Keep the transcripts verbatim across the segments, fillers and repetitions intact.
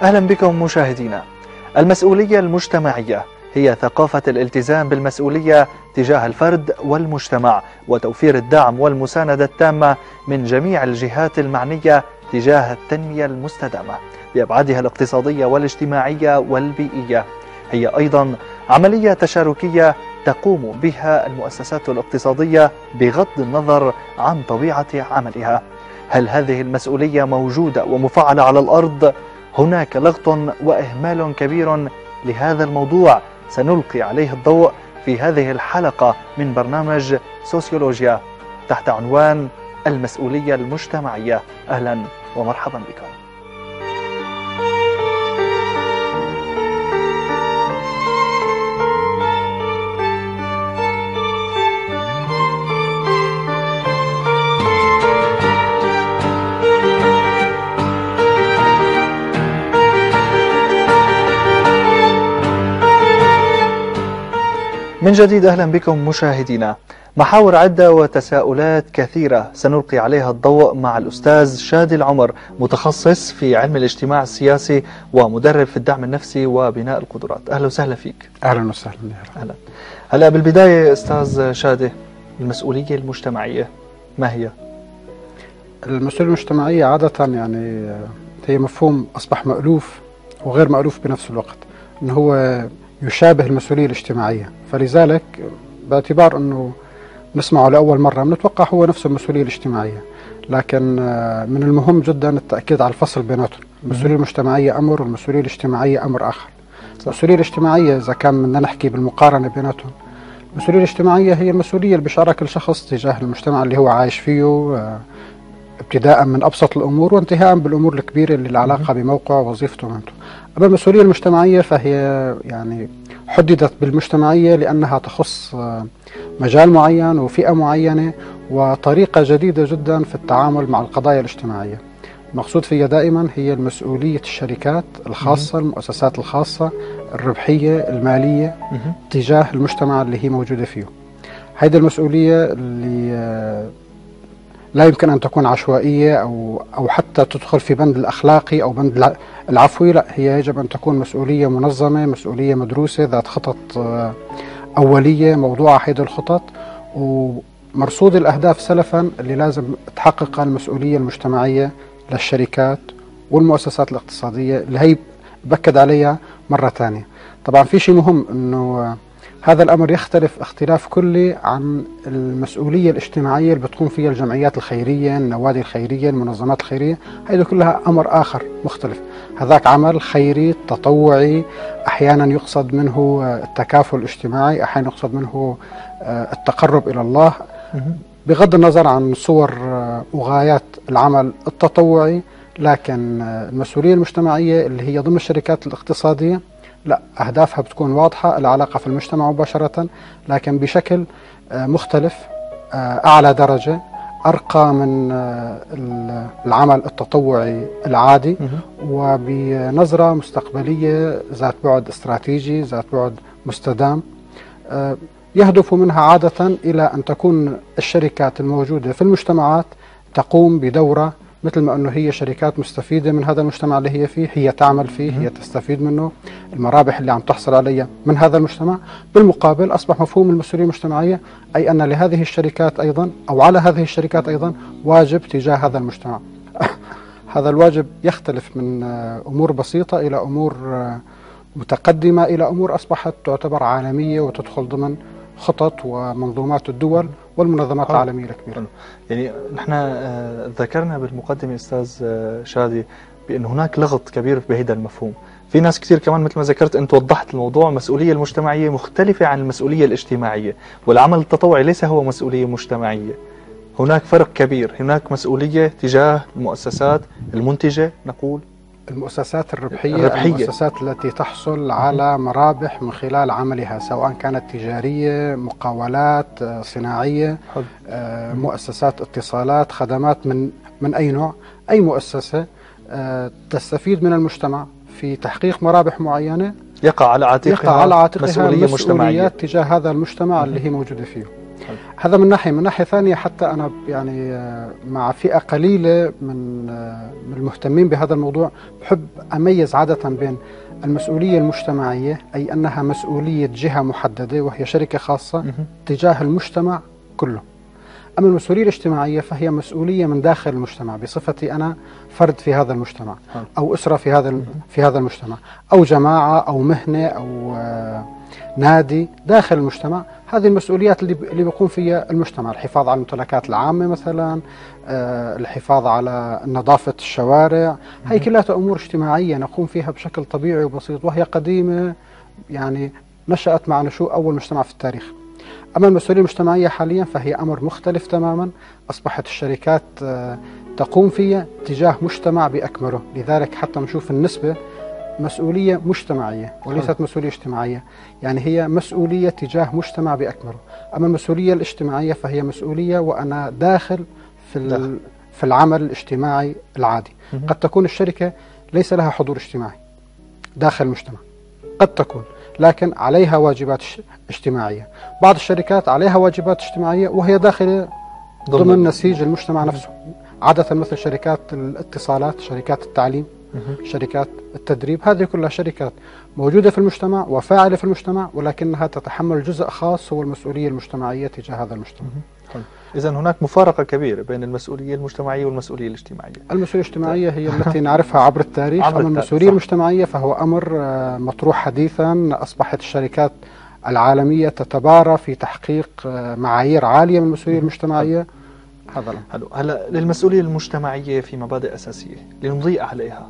أهلا بكم مشاهدينا. المسؤولية المجتمعية هي ثقافة الالتزام بالمسؤولية تجاه الفرد والمجتمع وتوفير الدعم والمساندة التامة من جميع الجهات المعنية تجاه التنمية المستدامة بأبعادها الاقتصادية والاجتماعية والبيئية. هي أيضا عملية تشاركية تقوم بها المؤسسات الاقتصادية بغض النظر عن طبيعة عملها. هل هذه المسؤولية موجودة ومفعلة على الأرض؟ هناك لغط وإهمال كبير لهذا الموضوع سنلقي عليه الضوء في هذه الحلقة من برنامج سوسيولوجيا تحت عنوان المسؤولية المجتمعية. أهلا ومرحبا بكم. من جديد أهلا بكم مشاهدينا. محاور عدة وتساؤلات كثيرة سنلقي عليها الضوء مع الأستاذ شادي العمر، متخصص في علم الاجتماع السياسي ومدرب في الدعم النفسي وبناء القدرات. أهلا وسهلا فيك. أهلا وسهلا. أهلا. هلا بالبداية أستاذ شادي، المسؤولية المجتمعية ما هي؟ المسؤولية المجتمعية عادة يعني هي مفهوم أصبح مألوف وغير مألوف بنفس الوقت، أنه هو يشابه المسؤولية الاجتماعية، فلذلك باعتبار أنه نسمعه لأول مرة بنتوقع هو نفس المسؤولية الاجتماعية، لكن من المهم جدا التأكيد على الفصل بيناتهم. المسؤولية المجتمعية أمر والمسؤولية الاجتماعية أمر آخر. المسؤولية الاجتماعية إذا كان بدنا نحكي بالمقارنة بيناتهم، المسؤولية الاجتماعية هي المسؤولية اللي بيشعرها كل شخص تجاه المجتمع اللي هو عايش فيه، ابتداء من أبسط الأمور وانتهاء بالأمور الكبيرة اللي العلاقة بموقع وظيفته ومهنته. أما المسؤولية المجتمعية فهي يعني حددت بالمجتمعية لأنها تخص مجال معين وفئة معينة وطريقة جديدة جدا في التعامل مع القضايا الاجتماعية. المقصود فيها دائما هي مسؤولية الشركات الخاصة، المؤسسات الخاصة الربحية المالية تجاه المجتمع اللي هي موجودة فيه. هذه المسؤولية اللي لا يمكن أن تكون عشوائية أو أو حتى تدخل في بند الأخلاقي أو بند العفوي، لا، هي يجب أن تكون مسؤولية منظمة، مسؤولية مدروسة ذات خطط أولية موضوعة هذه الخطط ومرصود الأهداف سلفا اللي لازم تحققها المسؤولية المجتمعية للشركات والمؤسسات الاقتصادية اللي هي بأكد عليها مرة ثانية. طبعا في شيء مهم أنه هذا الأمر يختلف اختلاف كلي عن المسؤولية الاجتماعية اللي بتقوم فيها الجمعيات الخيرية، النوادي الخيرية، المنظمات الخيرية. هذه كلها أمر آخر مختلف. هذاك عمل خيري تطوعي، أحيانا يقصد منه التكافل الاجتماعي، أحيانا يقصد منه التقرب إلى الله، بغض النظر عن صور وغايات العمل التطوعي. لكن المسؤولية المجتمعية اللي هي ضمن الشركات الاقتصادية لا، أهدافها بتكون واضحة، العلاقة في المجتمع مباشرة، لكن بشكل مختلف، أعلى درجة، أرقى من العمل التطوعي العادي، وبنظرة مستقبلية ذات بعد استراتيجي، ذات بعد مستدام، يهدف منها عادة إلى أن تكون الشركات الموجودة في المجتمعات تقوم بدورة مثل ما أنه هي شركات مستفيدة من هذا المجتمع اللي هي فيه، هي تعمل فيه، هي تستفيد منه، المرابح اللي عم تحصل عليها من هذا المجتمع. بالمقابل أصبح مفهوم المسؤولية المجتمعية أي أن لهذه الشركات أيضا أو على هذه الشركات أيضا واجب تجاه هذا المجتمع. هذا الواجب يختلف من أمور بسيطة إلى أمور متقدمة إلى أمور أصبحت تعتبر عالمية وتدخل ضمن خطط ومنظومات الدول والمنظمات حلو. العالمية الكبيرة. يعني نحن آه ذكرنا بالمقدمة أستاذ آه شادي بأن هناك لغط كبير بهذا المفهوم. في ناس كثير كمان مثل ما ذكرت أنت وضحت الموضوع، المسؤولية المجتمعية مختلفة عن المسؤولية الاجتماعية، والعمل التطوعي ليس هو مسؤولية مجتمعية. هناك فرق كبير، هناك مسؤولية تجاه المؤسسات المنتجة، نقول المؤسسات الربحية, الربحية. المؤسسات التي تحصل على مرابح من خلال عملها، سواء كانت تجارية، مقاولات، صناعية، آه، مؤسسات اتصالات، خدمات من من أي نوع. أي مؤسسة آه، تستفيد من المجتمع في تحقيق مرابح معينة، يقع على عاتقها يقع على عاتقها مسؤولية مجتمعية تجاه هذا المجتمع اللي هي موجودة فيه. هذا من ناحية. من ناحية ثانية حتى أنا يعني مع فئة قليلة من من المهتمين بهذا الموضوع بحب أميز عادة بين المسؤولية المجتمعية، أي أنها مسؤولية جهة محددة وهي شركة خاصة تجاه المجتمع كله. أما المسؤولية الاجتماعية فهي مسؤولية من داخل المجتمع بصفتي أنا فرد في هذا المجتمع، أو أسرة في هذا في هذا المجتمع، أو جماعة أو مهنة أو نادي داخل المجتمع. هذه المسؤوليات اللي اللي بيقوم فيها المجتمع، الحفاظ على الممتلكات العامة مثلا، الحفاظ على نظافة الشوارع، هي كلها أمور اجتماعية نقوم فيها بشكل طبيعي وبسيط، وهي قديمة يعني نشأت مع نشوء أول مجتمع في التاريخ. أما المسؤولية المجتمعية حاليا فهي أمر مختلف تماما، أصبحت الشركات تقوم فيها تجاه مجتمع بأكمله. لذلك حتى نشوف النسبة مسؤولية مجتمعية وليست مسؤولية اجتماعية، يعني هي مسؤولية تجاه مجتمع بأكمله. أما المسؤولية الاجتماعية فهي مسؤولية وأنا داخل في في العمل الاجتماعي العادي. قد تكون الشركة ليس لها حضور اجتماعي داخل المجتمع، قد تكون، لكن عليها واجبات اجتماعية. بعض الشركات عليها واجبات اجتماعية وهي داخل ضمن نسيج المجتمع نفسه، عادة مثل شركات الاتصالات، شركات التعليم، شركات التدريب، هذه كلها شركات موجودة في المجتمع وفاعلة في المجتمع، ولكنها تتحمل جزء خاص هو المسؤولية المجتمعية تجاه هذا المجتمع. إذا هناك مفارقة كبيرة بين المسؤولية المجتمعية والمسؤولية الاجتماعية. المسؤولية الاجتماعية هي التي نعرفها عبر التاريخ، أما المسؤولية المجتمعية فهو أمر مطروح حديثا. أصبحت الشركات العالمية تتبارى في تحقيق معايير عالية من المسؤولية المجتمعية. هذا الأمر. حلو. هلا للمسؤولية المجتمعية في مبادئ أساسية لنضيء عليها.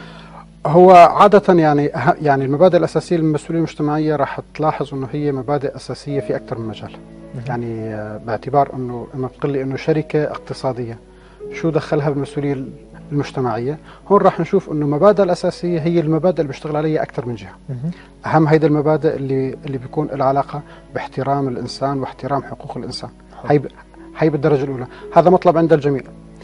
هو عادة يعني يعني المبادئ الأساسية للمسؤولية المجتمعية راح تلاحظ إنه هي مبادئ أساسية في أكثر من مجال. يعني باعتبار إنه لما بتقول لي إنه شركة اقتصادية شو دخلها بالمسؤولية المجتمعية، هون راح نشوف إنه المبادئ الأساسية هي المبادئ اللي بيشتغل عليها أكثر من جهة. أهم هيدا المبادئ اللي اللي بيكون لها علاقة باحترام الإنسان واحترام حقوق الإنسان. هي هي بالدرجة الأولى، هذا مطلب عند الجميع.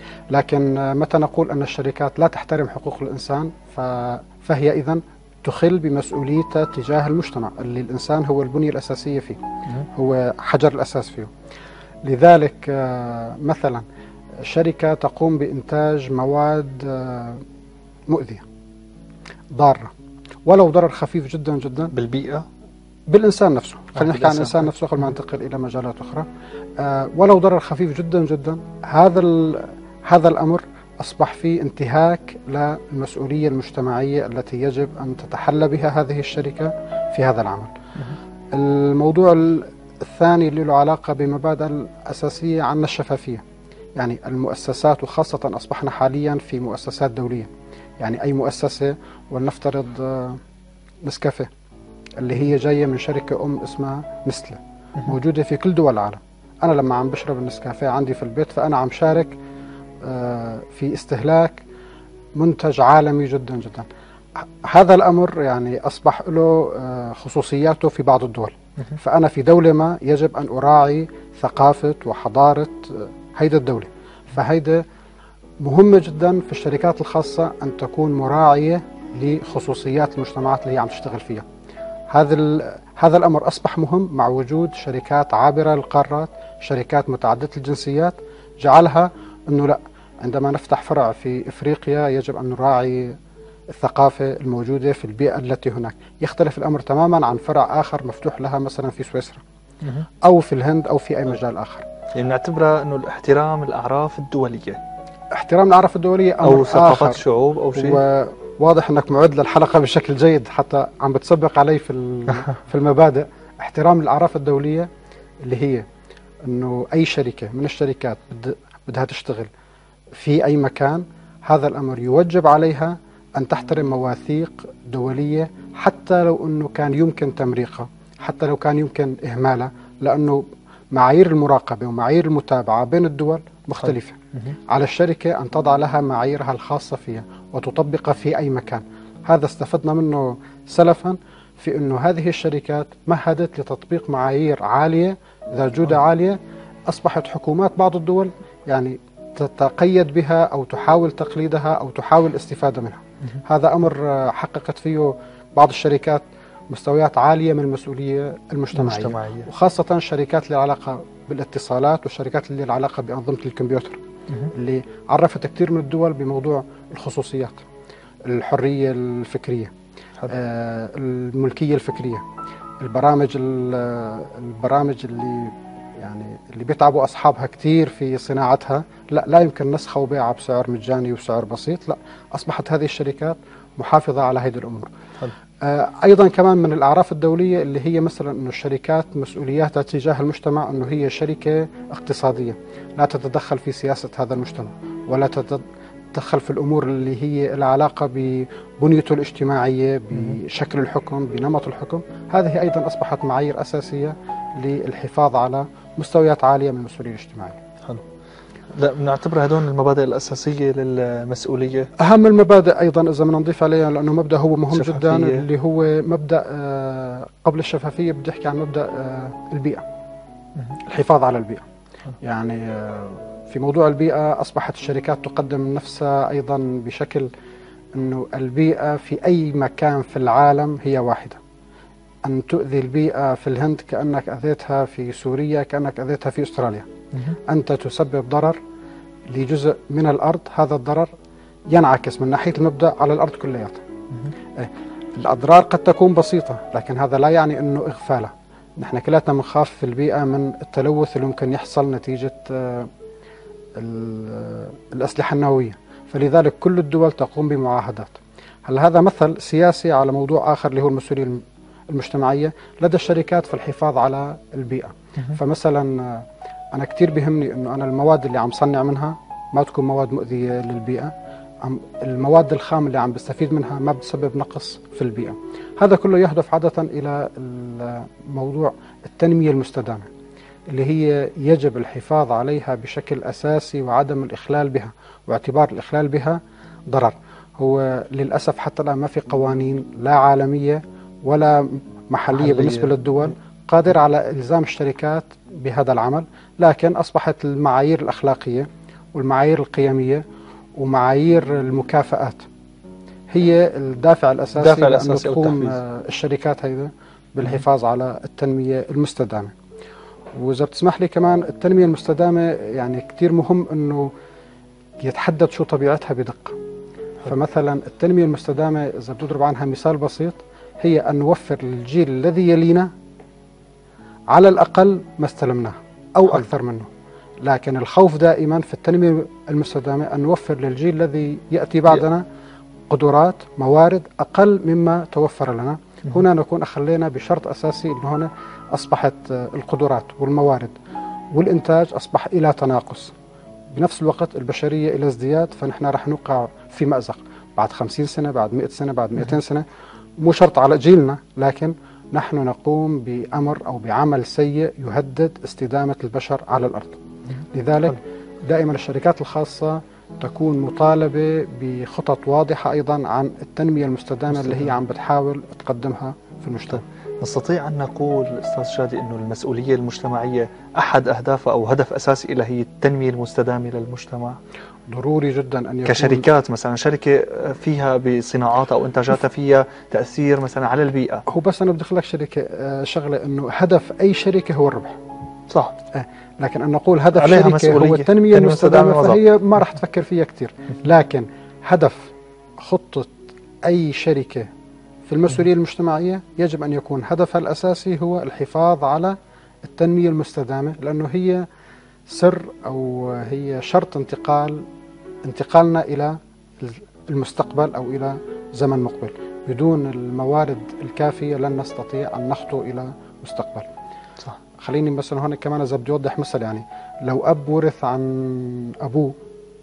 لكن متى نقول أن الشركات لا تحترم حقوق الإنسان فهي إذن تخل بمسؤوليتها تجاه المجتمع اللي الإنسان هو البنية الأساسية فيه، هو حجر الأساس فيه. لذلك مثلا شركة تقوم بإنتاج مواد مؤذية ضارة ولو ضرر خفيف جدا جدا بالبيئة، بالإنسان نفسه، خلينا نحكي عن الإنسان نفسه قبل ما ننتقل إلى مجالات أخرى. ولو ضرر خفيف جدا جدا، هذا هذا الأمر أصبح فيه انتهاك للمسؤولية المجتمعية التي يجب أن تتحلى بها هذه الشركة في هذا العمل. الموضوع الثاني اللي له علاقة بمبادئ الأساسية عن الشفافية. يعني المؤسسات، وخاصة أصبحنا حاليا في مؤسسات دولية، يعني أي مؤسسة، ولنفترض نسكافيه اللي هي جاية من شركة أم اسمها نستلة موجودة في كل دول العالم. أنا لما عم بشرب النسكافيه عندي في البيت فأنا عم شارك في استهلاك منتج عالمي جدا جدا. هذا الأمر يعني أصبح له خصوصياته في بعض الدول، فأنا في دولة ما يجب أن أراعي ثقافة وحضارة هيدا الدولة. فهيدا مهمة جدا في الشركات الخاصة أن تكون مراعية لخصوصيات المجتمعات اللي هي عم تشتغل فيها. هذا هذا الأمر أصبح مهم مع وجود شركات عابرة للقارات، شركات متعددة الجنسيات، جعلها أنه لا، عندما نفتح فرع في إفريقيا يجب أن نراعي الثقافة الموجودة في البيئة التي هناك. يختلف الأمر تماما عن فرع آخر مفتوح لها مثلا في سويسرا أو في الهند أو في أي مجال آخر. يعني نعتبرها أنه الاحترام الأعراف الدولية، احترام الأعراف الدولية أمر أو ثقافات آخر. شعوب أو شيء. وواضح أنك معد للحلقة بشكل جيد، حتى عم بتسبق علي في في المبادئ. احترام الأعراف الدولية اللي هي أنه أي شركة من الشركات بدها تشتغل في أي مكان، هذا الأمر يوجب عليها أن تحترم مواثيق دولية، حتى لو أنه كان يمكن تمريقها، حتى لو كان يمكن إهمالها، لأنه معايير المراقبة ومعايير المتابعة بين الدول مختلفة. على الشركة أن تضع لها معاييرها الخاصة فيها وتطبقها في أي مكان. هذا استفدنا منه سلفا في أنه هذه الشركات مهدت لتطبيق معايير عالية ذات جودة عالية، أصبحت حكومات بعض الدول يعني تتقيد بها أو تحاول تقليدها أو تحاول الاستفادة منها. هذا أمر حققت فيه بعض الشركات مستويات عالية من المسؤولية المجتمعية، المجتمعية. وخاصة الشركات اللي علاقة بالاتصالات والشركات اللي لها علاقة بأنظمة الكمبيوتر اللي عرفت كثير من الدول بموضوع الخصوصيات، الحرية الفكرية، آه الملكية الفكرية، البرامج البرامج اللي يعني اللي بيتعبوا أصحابها كثير في صناعتها، لا لا يمكن نسخها وبيعها بسعر مجاني وبسعر بسيط، لا أصبحت هذه الشركات محافظة على هذه الأمور. آه أيضا كمان من الأعراف الدولية اللي هي مثلا أنه الشركات مسؤولياتها تجاه المجتمع أنه هي شركة اقتصادية لا تتدخل في سياسة هذا المجتمع ولا تتدخل في الأمور اللي هي لها علاقة ببنيته الاجتماعية، بشكل الحكم، بنمط الحكم. هذه أيضا أصبحت معايير أساسية للحفاظ على مستويات عالية من المسؤولية الاجتماعية. حلو. لا بنعتبر هدول المبادئ الأساسية للمسؤولية. أهم المبادئ أيضا إذا بدنا نضيف عليها لأنه مبدأ هو مهم شفافية. جدا اللي هو مبدأ آه قبل الشفافية بدي أحكي عن مبدأ آه البيئة، الحفاظ على البيئة. يعني آه في موضوع البيئة أصبحت الشركات تقدم نفسها أيضا بشكل أنه البيئة في أي مكان في العالم هي واحدة. أن تؤذي البيئة في الهند كأنك أذيتها في سوريا، كأنك أذيتها في أستراليا. أنت تسبب ضرر لجزء من الأرض، هذا الضرر ينعكس من ناحية المبدأ على الأرض كلياتها. الأضرار قد تكون بسيطة لكن هذا لا يعني أنه إغفالها. نحن كلاتنا بنخاف في البيئة من التلوث اللي ممكن يحصل نتيجة الأسلحة النووية، فلذلك كل الدول تقوم بمعاهدات. هل هذا مثل سياسي على موضوع آخر اللي هو المسؤولية المجتمعية لدى الشركات في الحفاظ على البيئة. فمثلا أنا كتير بيهمني أنه أنا المواد اللي عم صنع منها ما تكون مواد مؤذية للبيئة، المواد الخام اللي عم بستفيد منها ما بتسبب نقص في البيئة. هذا كله يهدف عادة إلى موضوع التنمية المستدامة اللي هي يجب الحفاظ عليها بشكل أساسي وعدم الإخلال بها، واعتبار الإخلال بها ضرر. هو للأسف حتى الآن ما في قوانين لا عالمية ولا محلية, محلية بالنسبة للدول قادر على إلزام الشركات بهذا العمل، لكن أصبحت المعايير الأخلاقية والمعايير القيمية ومعايير المكافآت هي الدافع الأساسي لأن تقوم الشركات هذه بالحفاظ على التنمية المستدامة. وإذا بتسمح لي كمان التنمية المستدامة يعني كتير مهم أنه يتحدد شو طبيعتها بدقة. فمثلا التنمية المستدامة إذا بتضرب عنها مثال بسيط هي أن نوفر للجيل الذي يلينا على الأقل ما استلمناه أو أكثر منه. لكن الخوف دائما في التنمية المستدامة أن نوفر للجيل الذي يأتي بعدنا قدرات موارد أقل مما توفر لنا. هنا نكون أخلينا بشرط أساسي أن هنا أصبحت القدرات والموارد والإنتاج أصبح إلى تناقص، بنفس الوقت البشرية إلى ازدياد، فنحن رح نوقع في مأزق بعد خمسين سنة، بعد مئة سنة، بعد مئتين سنة. مو شرط على جيلنا، لكن نحن نقوم بأمر أو بعمل سيء يهدد استدامة البشر على الأرض. لذلك دائما الشركات الخاصة تكون مطالبة بخطط واضحة أيضا عن التنمية المستدامة اللي هي عم بتحاول تقدمها في المجتمع. نستطيع أن نقول أستاذ شادي أنه المسؤولية المجتمعية أحد أهدافها أو هدف أساسي إلى هي التنمية المستدامة للمجتمع؟ ضروري جدا أن يكون كشركات مثلا شركة فيها بصناعاتها أو إنتاجاتها فيها تأثير مثلا على البيئة. هو بس أنا بدي أقول لك شركة شغلة أنه هدف أي شركة هو الربح، صح، لكن أن نقول هدف شركة هو التنمية المستدامة فهي ما راح تفكر فيها كتير. لكن هدف خطة أي شركة في المسؤولية المجتمعية يجب أن يكون هدفها الأساسي هو الحفاظ على التنمية المستدامة، لأنه هي سر أو هي شرط انتقال انتقالنا إلى المستقبل أو إلى زمن مقبل. بدون الموارد الكافية لن نستطيع أن نخطو إلى مستقبل. صح. خليني مثلا هون كمان إذا بدي أوضح مثل، يعني لو أب ورث عن أبوه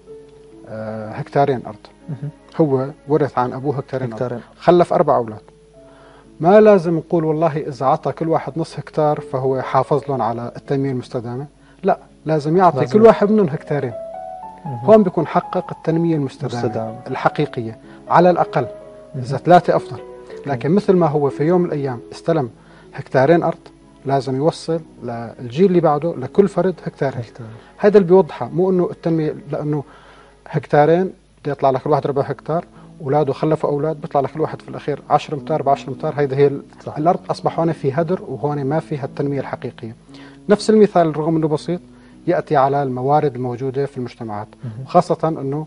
هكتارين أرض، هو ورث عن أبوه هكتارين, هكتارين. أرض، خلف أربع أولاد، ما لازم نقول والله إذا عطى كل واحد نص هكتار فهو حافظ لهم على التنمية المستدامة. لا، لازم يعطي لازم. كل واحد منهم هكتارين. هون بيكون حقق التنمية المستدامة مستدام. الحقيقية على الأقل. إذا ثلاثة أفضل، لكن مثل ما هو في يوم من الأيام استلم هكتارين أرض لازم يوصل للجيل اللي بعده لكل فرد هكتارين. هذا اللي بيوضحها، مو إنه التنمية لأنه هكتارين بده يطلع لك الواحد ربع هكتار، أولاده خلفوا أولاد بيطلع لك الواحد في الأخير عشر أمتار بعشر أمتار. هيدا هي الأرض أصبح هون في هدر وهون ما فيها التنمية الحقيقية. نفس المثال رغم أنه بسيط يأتي على الموارد الموجودة في المجتمعات، خاصة أنه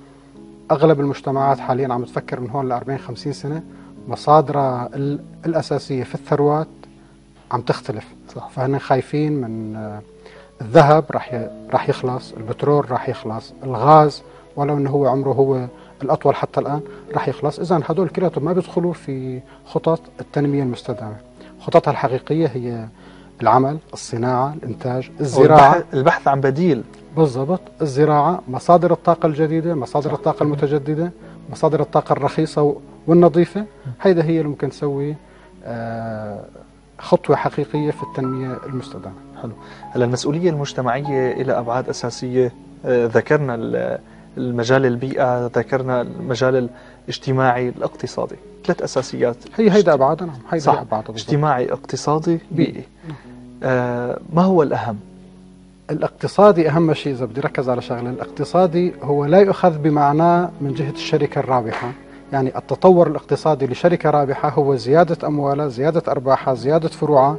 أغلب المجتمعات حاليا عم تفكر من هون ل أربعين خمسين سنة مصادرها الأساسية في الثروات عم تختلف. صح. فهن خايفين من الذهب راح راح يخلص، البترول راح يخلص، الغاز ولو انه هو عمره هو الاطول حتى الان راح يخلص. اذا هدول كلهم ما بيدخلوا في خطط التنميه المستدامه. خططها الحقيقيه هي العمل، الصناعه، الانتاج، الزراعه، البحث عن بديل. بالضبط، الزراعه، مصادر الطاقه الجديده، مصادر صح. الطاقه المتجدده، مصادر الطاقه الرخيصه والنظيفه. هيدا هي اللي ممكن تسوي آه خطوة حقيقية في التنمية المستدامة. حلو. هلا المسؤولية المجتمعية إلى أبعاد أساسية، آه ذكرنا المجال البيئة، ذكرنا المجال الاجتماعي، الاقتصادي، ثلاث أساسيات. هي هيدا أبعادنا. هيدا صح. أبعاد اجتماعي، اقتصادي، بيئي. آه ما هو الأهم؟ الاقتصادي أهم شيء. إذا بدي ركز على شغلة، الاقتصادي هو لا يؤخذ بمعناه من جهة الشركة الرابحة. يعني التطور الاقتصادي لشركة رابحة هو زيادة أموالها، زيادة أرباحها، زيادة فروعها،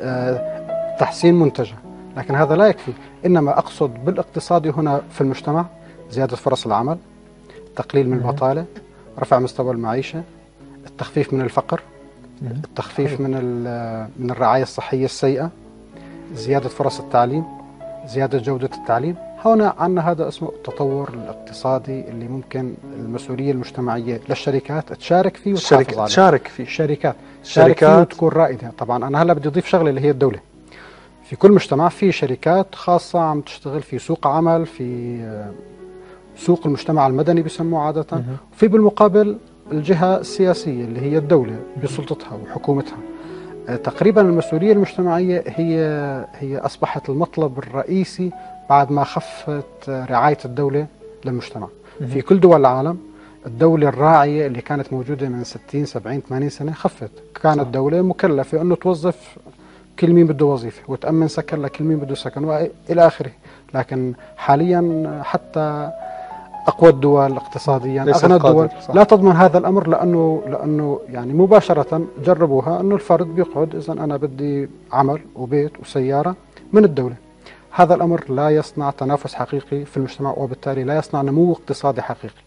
آه، تحسين منتجها. لكن هذا لا يكفي. إنما أقصد بالاقتصادي هنا في المجتمع زيادة فرص العمل، تقليل من البطالة، رفع مستوى المعيشة، التخفيف من الفقر، التخفيف من من الرعاية الصحية السيئة، زيادة فرص التعليم، زيادة جودة التعليم. هنا عندنا هذا اسمه التطور الاقتصادي اللي ممكن المسؤولية المجتمعية للشركات تشارك فيه وتحافظ عليه. تشارك فيه الشركات تشارك فيه وتكون رائدة. طبعا أنا هلا بدي أضيف شغلة اللي هي الدولة. في كل مجتمع في شركات خاصة عم تشتغل في سوق عمل، في سوق المجتمع المدني بسموه عادة، وفي بالمقابل الجهة السياسية اللي هي الدولة بسلطتها وحكومتها. تقريبا المسؤولية المجتمعية هي هي أصبحت المطلب الرئيسي بعد ما خفت رعاية الدولة للمجتمع. في كل دول العالم الدولة الراعية اللي كانت موجودة من ستين سبعين ثمانين سنة خفت. كانت الدولة مكلفة أنه توظف كل مين بده وظيفة وتأمن سكن لكل مين بده سكن وإلى آخره. لكن حاليا حتى أقوى الدول اقتصاديا، أغنى الدول لا تضمن هذا الأمر، لأنه لأنه يعني مباشرة جربوها أنه الفرد بيقعد إذا أنا بدي عمل وبيت وسيارة من الدولة. هذا الأمر لا يصنع تنافس حقيقي في المجتمع، وبالتالي لا يصنع نمو اقتصادي حقيقي.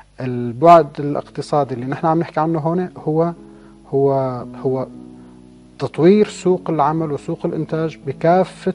البعد الاقتصادي اللي نحن عم نحكي عنه هون هو هو هو تطوير سوق العمل وسوق الإنتاج بكافة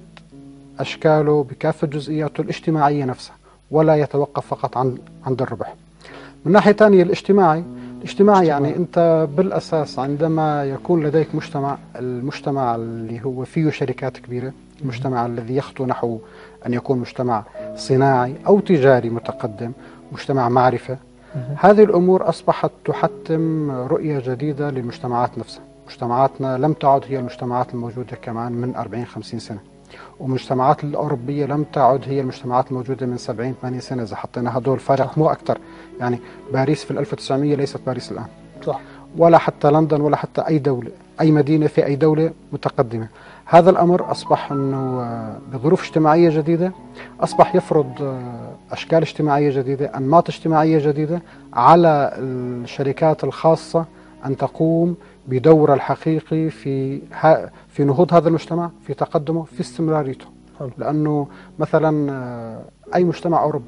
أشكاله، بكافة جزئياته الاجتماعية نفسها، ولا يتوقف فقط عن عند الربح. من ناحية ثانية الاجتماعي، الاجتماعي يعني أنت بالأساس عندما يكون لديك مجتمع، المجتمع اللي هو فيه شركات كبيرة، المجتمع الذي يخطو نحو أن يكون مجتمع صناعي أو تجاري متقدم، مجتمع معرفة، هذه الأمور أصبحت تحتم رؤية جديدة للمجتمعات نفسها. مجتمعاتنا لم تعد هي المجتمعات الموجودة كمان من أربعين خمسين سنة، والمجتمعات الأوروبية لم تعد هي المجتمعات الموجودة من سبعين ثمانين سنة. إذا حطينا هدول فرق مو أكثر. يعني باريس في ألف وتسعمئة ليست باريس الآن، صح. ولا حتى لندن، ولا حتى أي دولة، أي مدينة في أي دولة متقدمة. هذا الأمر أصبح أنه بظروف اجتماعية جديدة أصبح يفرض أشكال اجتماعية جديدة، أنماط اجتماعية جديدة على الشركات الخاصة أن تقوم بدورها الحقيقي في في نهوض هذا المجتمع، في تقدمه، في استمراريته. لأنه مثلا أي مجتمع أوروبي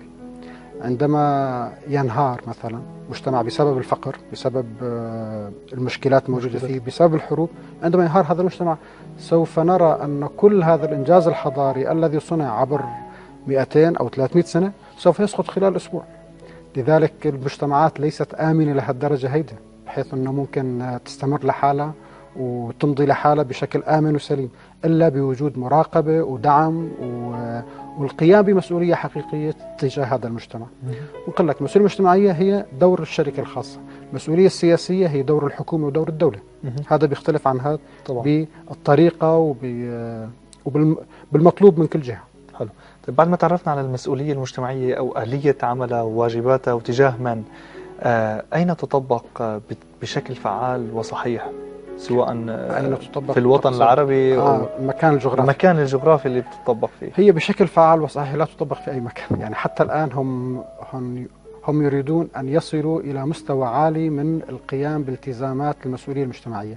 عندما ينهار، مثلا مجتمع بسبب الفقر، بسبب المشكلات الموجودة فيه، بسبب الحروب، عندما ينهار هذا المجتمع سوف نرى أن كل هذا الإنجاز الحضاري الذي صنع عبر مئتين أو ثلاثمئة سنة سوف يسقط خلال أسبوع. لذلك المجتمعات ليست آمنة لهالدرجة هيدا، بحيث أنه ممكن تستمر لحالها وتمضي لحالها بشكل آمن وسليم إلا بوجود مراقبة ودعم والقيام بمسؤولية حقيقية تجاه هذا المجتمع. وقل لك المسؤولية المجتمعية هي دور الشركة الخاصة، المسؤولية السياسية هي دور الحكومة ودور الدولة. هذا بيختلف عن هذا بالطريقة وبالمطلوب من كل جهة. حلو. طيب بعد ما تعرفنا على المسؤولية المجتمعية أو آلية عملها وواجباتها وتجاه من، آه أين تطبق بشكل فعال وصحيح، سواء في الوطن العربي أو آه المكان الجغرافي المكان الجغرافي اللي بتطبق فيه؟ هي بشكل فعال وصحيح لا تطبق في أي مكان. يعني حتى الآن هم هم هم يريدون أن يصلوا إلى مستوى عالي من القيام بالتزامات المسؤولية المجتمعية،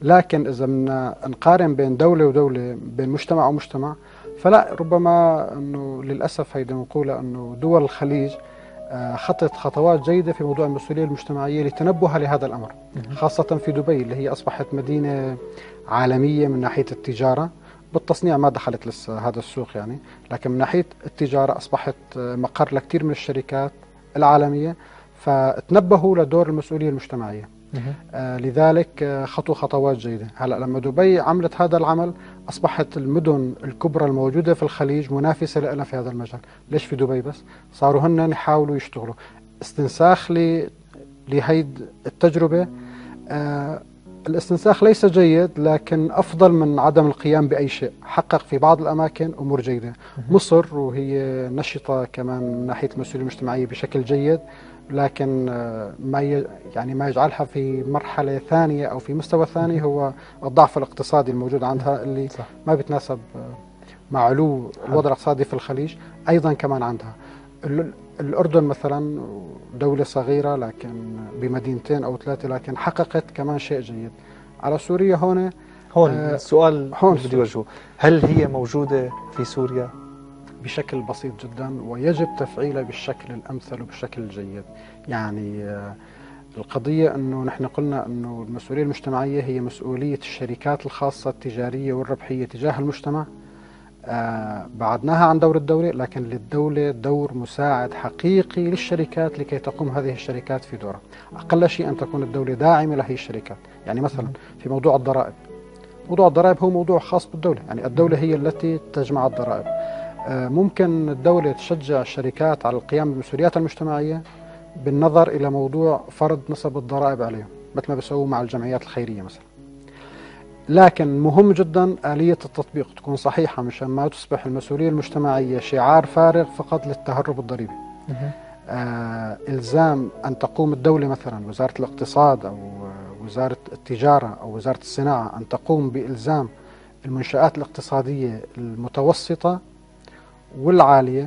لكن إذا بدنا نقارن بين دولة ودولة، بين مجتمع ومجتمع، فلا، ربما أنه للأسف هيدا مقولة أنه دول الخليج خطت خطوات جيدة في موضوع المسؤولية المجتمعية لتنبه لهذا الأمر، خاصة في دبي اللي هي أصبحت مدينة عالمية من ناحية التجارة. بالتصنيع ما دخلت لسه هذا السوق يعني، لكن من ناحية التجارة أصبحت مقر لكثير من الشركات العالمية، فتنبهوا لدور المسؤولية المجتمعية. آه لذلك آه خطوا خطوات جيدة. هلأ لما دبي عملت هذا العمل أصبحت المدن الكبرى الموجودة في الخليج منافسة لنا في هذا المجال. ليش في دبي بس؟ صاروا هن يحاولوا يشتغلوا استنساخ لهيد التجربة. آه الاستنساخ ليس جيد، لكن أفضل من عدم القيام بأي شيء. حقق في بعض الأماكن أمور جيدة. مصر وهي نشطة كمان من ناحية المسؤولية المجتمعية بشكل جيد، لكن ما يعني ما يجعلها في مرحلة ثانية أو في مستوى ثاني هو الضعف الاقتصادي الموجود عندها، اللي صح. ما بيتناسب مع علو الوضع الاقتصادي في الخليج. أيضا كمان عندها الأردن مثلا دولة صغيرة لكن بمدينتين أو ثلاثة، لكن حققت كمان شيء جيد. على سوريا هون هون آه السؤال هون بدي وجهه، هل هي موجودة في سوريا؟ بشكل بسيط جدا، ويجب تفعيلها بالشكل الأمثل وبالشكل الجيد. يعني آه القضية أنه نحن قلنا أنه المسؤولية المجتمعية هي مسؤولية الشركات الخاصة التجارية والربحية تجاه المجتمع. آه بعدناها عن دور الدولة، لكن للدولة دور مساعد حقيقي للشركات لكي تقوم هذه الشركات في دورها. أقل شيء أن تكون الدولة داعمة لهذه الشركات. يعني مثلا في موضوع الضرائب، موضوع الضرائب هو موضوع خاص بالدولة، يعني الدولة هي التي تجمع الضرائب. آه ممكن الدولة تشجع الشركات على القيام بالمسؤوليات المجتمعية بالنظر إلى موضوع فرض نسب الضرائب عليهم، مثل ما بيسووا مع الجمعيات الخيرية مثلا. لكن مهم جدا آلية التطبيق تكون صحيحة، مشان ما تصبح المسؤولية المجتمعية شعار فارغ فقط للتهرب الضريبي. آه إلزام أن تقوم الدولة مثلا وزارة الاقتصاد أو وزارة التجارة أو وزارة الصناعة أن تقوم بإلزام المنشآت الاقتصادية المتوسطة والعالية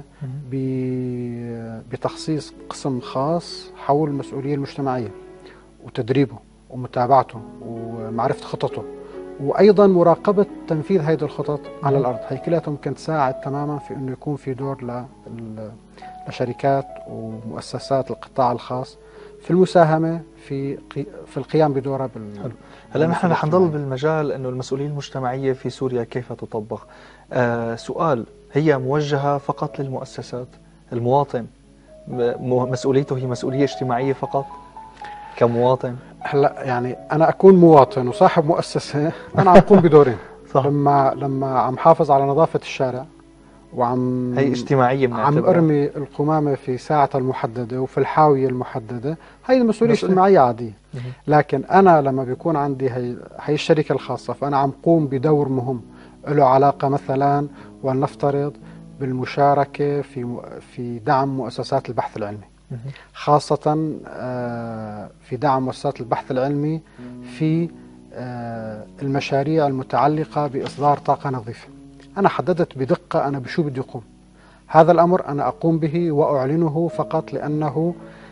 بتخصيص قسم خاص حول المسؤولية المجتمعية وتدريبه ومتابعته ومعرفة خططه، وأيضا مراقبة تنفيذ هذه الخطط على الأرض. هي كلها ممكن تساعد تماما في أنه يكون في دور لشركات ومؤسسات القطاع الخاص في المساهمة في في القيام بدورها بال. هلا نحن رح نضل بالمجال أنه المسؤولية المجتمعية في سوريا كيف تطبق. آه سؤال، هي موجهة فقط للمؤسسات؟ المواطن مسؤوليته هي مسؤولية اجتماعية فقط كمواطن؟ هلا يعني انا اكون مواطن وصاحب مؤسسه، انا عم قوم بدورين. صح. لما لما عم حافظ على نظافه الشارع وعم هي اجتماعيه، عم ارمي القمامه في ساعتها المحدده وفي الحاويه المحدده، هي المسؤوليه اجتماعيه عاديه. لكن انا لما بيكون عندي هي هي الشركه الخاصه، فانا عم قوم بدور مهم له علاقه مثلا ولنفترض بالمشاركه في في دعم مؤسسات البحث العلمي، خاصة في دعم مؤسسات البحث العلمي في المشاريع المتعلقة بإصدار طاقة نظيفة. أنا حددت بدقة أنا بشو بدي أقوم. هذا الأمر أنا أقوم به وأعلنه فقط لأنه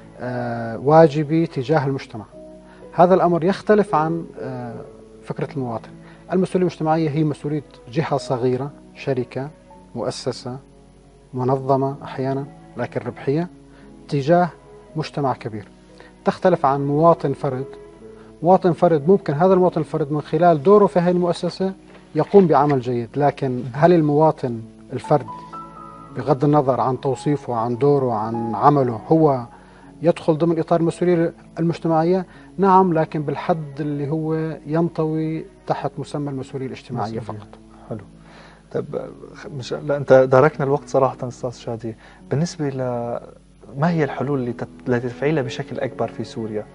واجبي تجاه المجتمع. هذا الأمر يختلف عن فكرة المواطن. المسؤولية المجتمعية هي مسؤولية جهة صغيرة، شركة، مؤسسة، منظمة أحيانا لكن ربحية، تجاه مجتمع كبير. تختلف عن مواطن فرد. مواطن فرد ممكن هذا المواطن الفرد من خلال دوره في هذه المؤسسة يقوم بعمل جيد، لكن هل المواطن الفرد بغض النظر عن توصيفه، عن دوره، عن عمله، هو يدخل ضمن إطار المسؤولية المجتمعية؟ نعم، لكن بالحد اللي هو ينطوي تحت مسمى المسؤولية الاجتماعية فقط. حلو. طيب مش... لا أنت داركنا الوقت صراحة أستاذ شادي. بالنسبة ل ما هي الحلول اللي لتفعيلها بشكل أكبر في سوريا؟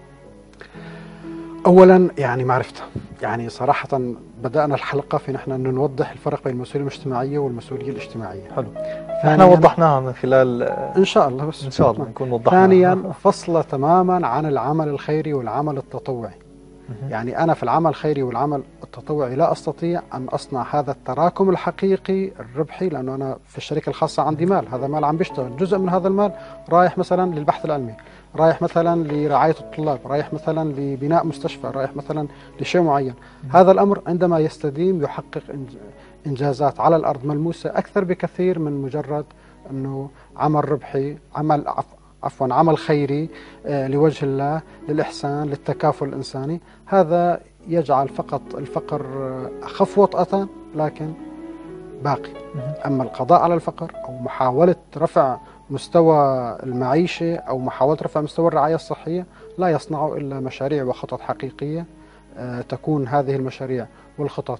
أولا يعني معرفتها. يعني صراحة بدأنا الحلقة في نحن أن نوضح الفرق بين المسؤولية المجتمعية والمسؤولية الاجتماعية. حلو. احنا وضحناها من خلال إن شاء الله، بس إن شاء الله نكون وضحناها. ثانيا فصلة تماما عن العمل الخيري والعمل التطوعي. يعني أنا في العمل الخيري والعمل التطوعي لا أستطيع أن أصنع هذا التراكم الحقيقي الربحي، لأنه أنا في الشركة الخاصة عندي مال، هذا مال عم بيشتغل، جزء من هذا المال رايح مثلا للبحث العلمي، رايح مثلا لرعاية الطلاب، رايح مثلا لبناء مستشفى، رايح مثلا لشيء معين. هذا الأمر عندما يستديم يحقق إنجازات على الأرض ملموسة أكثر بكثير من مجرد أنه عمل ربحي، عمل عفوا عمل خيري لوجه الله، للإحسان، للتكافل الإنساني. هذا يجعل فقط الفقر أخف وطأة لكن باقي. أما القضاء على الفقر أو محاولة رفع مستوى المعيشة أو محاولة رفع مستوى الرعاية الصحية لا يصنع إلا مشاريع وخطط حقيقية. تكون هذه المشاريع والخطط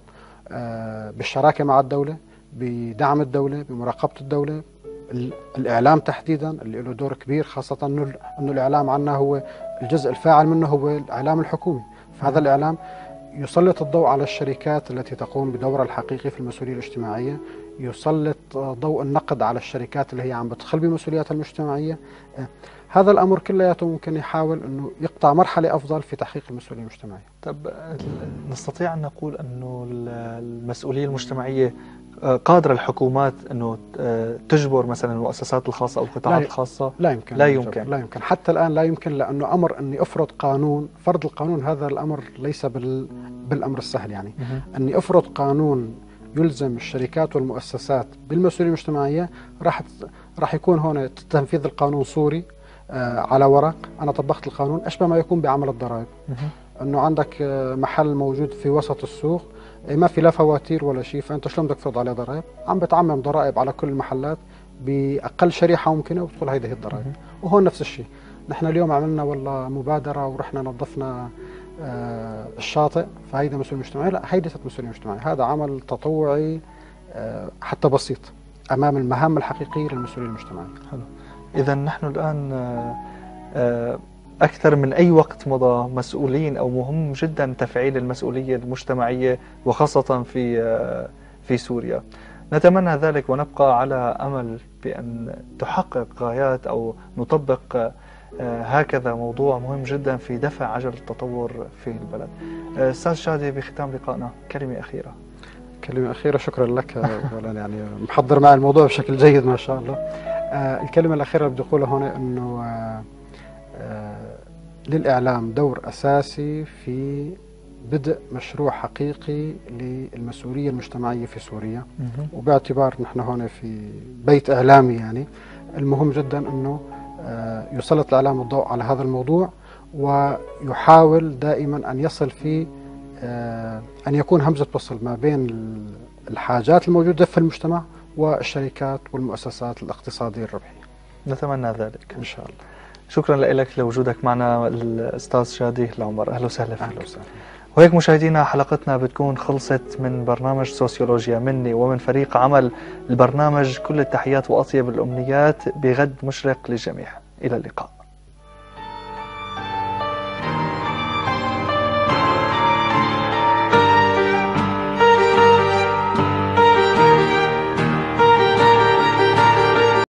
بالشراكة مع الدولة، بدعم الدولة، بمراقبة الدولة، الإعلام تحديدا اللي له دور كبير، خاصة أنه, أنه الإعلام عنا هو الجزء الفاعل منه هو الإعلام الحكومي. فهذا الإعلام يسلط الضوء على الشركات التي تقوم بدورها الحقيقي في المسؤولية الاجتماعية، يسلط ضوء النقد على الشركات اللي هي عم بتخل بمسؤولياتها المجتمعية. هذا الأمر كلياته ممكن يحاول أنه يقطع مرحلة أفضل في تحقيق المسؤولية المجتمعية. طب نستطيع أن نقول أنه المسؤولية المجتمعية قادرة الحكومات أنه تجبر مثلا المؤسسات الخاصة أو القطاعات الخاصة؟ لا يمكن لا يمكن لا يمكن حتى الآن لا يمكن، لأنه أمر أني أفرض قانون، فرض القانون هذا الأمر ليس بال بالأمر السهل. يعني أني أفرض قانون يلزم الشركات والمؤسسات بالمسؤولية المجتمعية، راح راح يكون هون تنفيذ القانون صوري آه على ورق. أنا طبقت القانون أشبه ما يكون بعمل الضرائب، أنه عندك محل موجود في وسط السوق ما في لا فواتير ولا شيء، فأنت شلون بدك تفرض عليه ضرائب؟ عم بتعمم ضرائب على كل المحلات بأقل شريحة ممكنة وبتقول هيدي هي الضرائب. وهون نفس الشيء، نحن اليوم عملنا والله مبادرة ورحنا نظفنا آه الشاطئ، فهيدا مسؤولية مجتمعية؟ لا، هيدي مسؤولية مجتمعية، هذا عمل تطوعي آه حتى بسيط أمام المهام الحقيقية للمسؤولية المجتمعية. حلو. إذا نحن الآن آه آه أكثر من أي وقت مضى مسؤولين أو مهم جدا تفعيل المسؤولية المجتمعية وخاصة في في سوريا. نتمنى ذلك ونبقى على أمل بأن تحقق غايات أو نطبق هكذا موضوع مهم جدا في دفع عجل التطور في البلد. أستاذ شادي، بختام لقائنا كلمة أخيرة. كلمة أخيرة، شكرا لك أولا، يعني محضر معي الموضوع بشكل جيد ما شاء الله. الكلمة الأخيرة اللي بدي أقولها هنا أنه للإعلام دور أساسي في بدء مشروع حقيقي للمسؤولية المجتمعية في سوريا. وباعتبار نحن هنا في بيت إعلامي، يعني المهم جدا أنه يسلط الإعلام الضوء على هذا الموضوع، ويحاول دائما أن يصل في أن يكون همزة وصل ما بين الحاجات الموجودة في المجتمع والشركات والمؤسسات الاقتصادية الربحية. نتمنى ذلك إن شاء الله. شكرا لك لوجودك معنا الأستاذ شادي العمر. أهلا وسهلا فيك. أهلا وسهلا. وهيك مشاهدينا، حلقتنا بتكون خلصت من برنامج سوسيولوجيا مني ومن فريق عمل البرنامج. كل التحيات وأطيب الأمنيات بغد مشرق للجميع. إلى اللقاء.